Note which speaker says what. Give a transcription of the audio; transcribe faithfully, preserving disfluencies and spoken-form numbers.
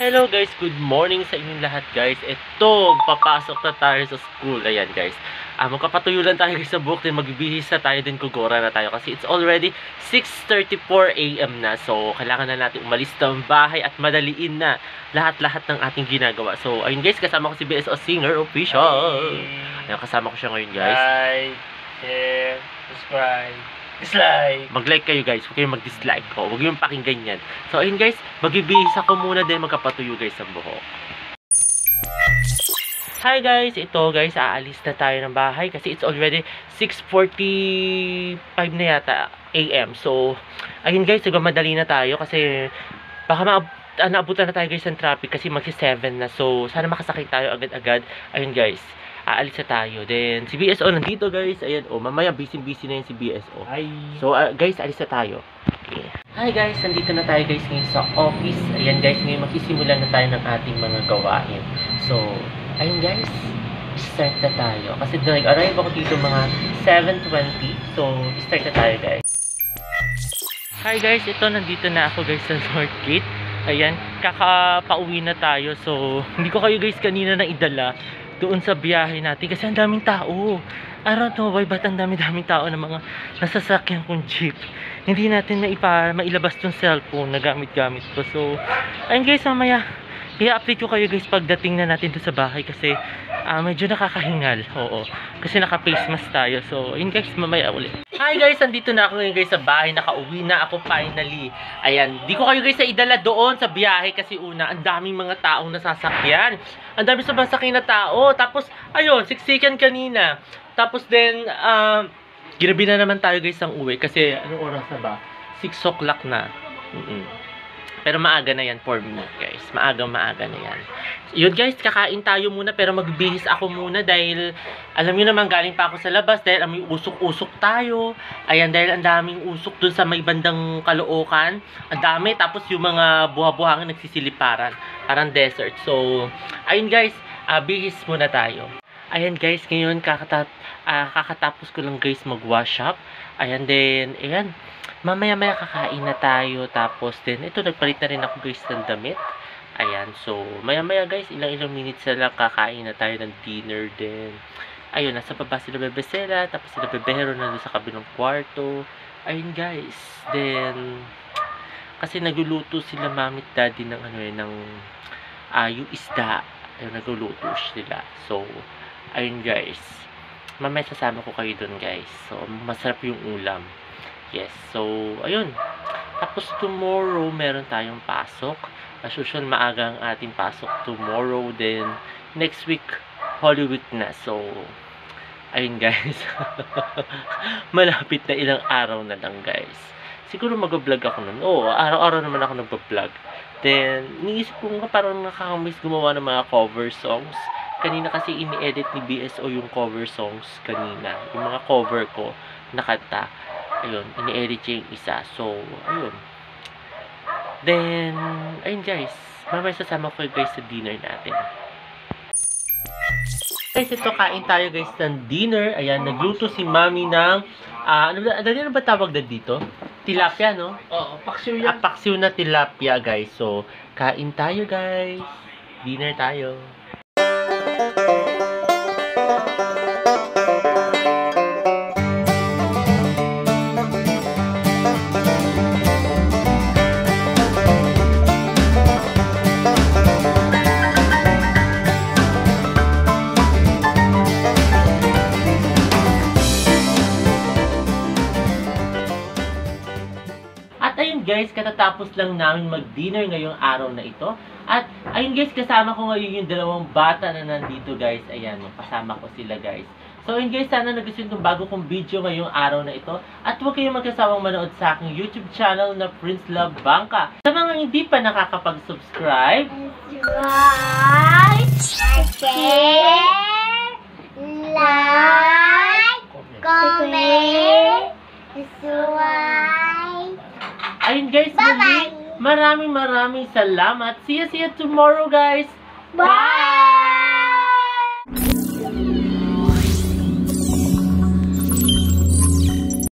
Speaker 1: Hello guys, good morning sa inyong lahat guys. Ito, papasok na tayo sa school. Ayan guys, ah, magkapatuyo lang tayo sa book, din magbibihis na tayo, din kugora na tayo kasi it's already six thirty-four a m na. So, kailangan na natin umalis ng bahay at madaliin na lahat-lahat ng ating ginagawa. So, ayun guys, kasama ko si B S O Singer Official. Ayan, kasama ko siya ngayon guys.
Speaker 2: Like, share, subscribe, dislike.
Speaker 1: Mag-like kayo guys, huwag kayong mag-dislike. O, huwag yung pakinggan yan. So, ayun guys, magbibihis ako muna din, magkapatuyo guys sa buhok. Hi guys, ito guys, aalis na tayo ng bahay kasi it's already six forty-five na yata a m So, ayun guys, nagmamadali na tayo kasi baka ma uh, naabutan na tayo guys ng traffic kasi magsi seven na. So, sana makasakay tayo agad-agad. Ayun guys, aalis na tayo. Then, si B S O nandito guys. Ayan, oh, mamaya busy-busy na yun si B S O.
Speaker 2: Hi.
Speaker 1: So, uh, guys, alis na tayo. Okay. Hi guys, nandito na tayo guys ngayon sa office. Ayan guys, ngayon magsisimulan na tayo ng ating mga gawain. So, ayun guys, start na tayo. Kasi nag-arrive ako dito mga seven twenty. So, start na tayo guys. Hi guys, ito nandito na ako guys sa North Gate. Ayan, kakapauwi na tayo. So, hindi ko kayo guys kanina na idala doon sa biyahe natin kasi ang daming tao. I don't know why, ba't ang dami-daming tao ng mga nasasakyan kong jeep. Hindi natin maipa, mailabas yung cellphone na gamit-gamit ko. So, ayun guys, mamaya i-update ko kayo guys pagdating na natin doon sa bahay kasi uh, medyo nakakahingal. Oo, kasi naka-face mask tayo. So, ayun guys, mamaya ulit. Hi guys, nandito na ako ngayon guys sa bahay. Nakauwi na ako finally. Ayan, di ko kayo guys sa idala doon sa biyahe kasi una, ang daming mga taong nasasakyan. Ang dami sa basakyan na tao. Tapos, ayun, siksikan kanina. Tapos then, uh, ginabi na naman tayo guys ang uwi kasi anong oras na ba? six o'clock na. Mm -mm. Pero maaga na yan for me guys. Maaga maaga na yan. Yun guys, kakain tayo muna pero magbihis ako muna dahil alam niyo naman galing pa ako sa labas dahil may usok-usok tayo. Ayan, dahil ang daming usok dun sa may bandang Caloocan. Ang dami. Tapos yung mga buha-buhangin nagsisiliparan. Parang desert. So, ayun guys, uh, bihis muna tayo. Ayan guys, ngayon kakatap uh, kakatapos ko lang guys mag-wash up. Ayan din, ayan. Mamaya-maya kakain na tayo. Tapos din, ito nagpalit na rin ako guys ng damit. Ayan, so maya-maya guys, ilang-ilang minutes na lang kakain na tayo ng dinner din. Ayun, nasa baba sila Bebesela, tapos sila Bebero na doon sa kabilang kwarto. Ayun guys, then kasi nagluluto sila mami at daddy ng ano eh, ng uh, yung isda. Ayun, nagluluto sila. So, ayun guys, mamaya sasama ko kayo dun guys. So, masarap yung ulam. Yes, so, ayun. Tapos tomorrow, meron tayong pasok. As usual, maaga ang ating pasok tomorrow. Then, next week, Holy Week na. So, ayun guys. Malapit na ilang araw na lang guys. Siguro mag-vlog ako nun. Oo, araw-araw naman ako nag-vlog. Then, niisip ko nga parang nakakamiss gumawa ng mga cover songs. Kanina kasi ini-edit ni B S O yung cover songs kanina. Yung mga cover ko na kanta. Ayun, ini-edit yung isa. So, ayun. Then, ayun guys. Mamaya sasama ko guys sa dinner natin. Guys, ito kain tayo guys ng dinner. Ayan, nagluto si mami ng, uh, ano, ano ba tawag na dito? Tilapia, no?
Speaker 2: Oo, paksiw yan.
Speaker 1: Ah, paksiw na tilapia guys. So, kain tayo guys. Dinner tayo. Guys, katatapos lang namin mag-dinner ngayong araw na ito. At, ayun guys, kasama ko ngayon yung dalawang bata na nandito guys. Ayan, kasama ko sila guys. So, ayun guys, sana nagustuhan itong bago kong video ngayong araw na ito. At huwag kayong magkasawang manood sa aking YouTube channel na Prince Love Bangka. Sa mga hindi pa nakakapag-subscribe,
Speaker 3: subscribe, share, like, comment, subscribe.
Speaker 1: Ayun guys,
Speaker 3: bye-bye.
Speaker 1: Maraming maraming salamat. See you, see you tomorrow guys.
Speaker 3: Bye!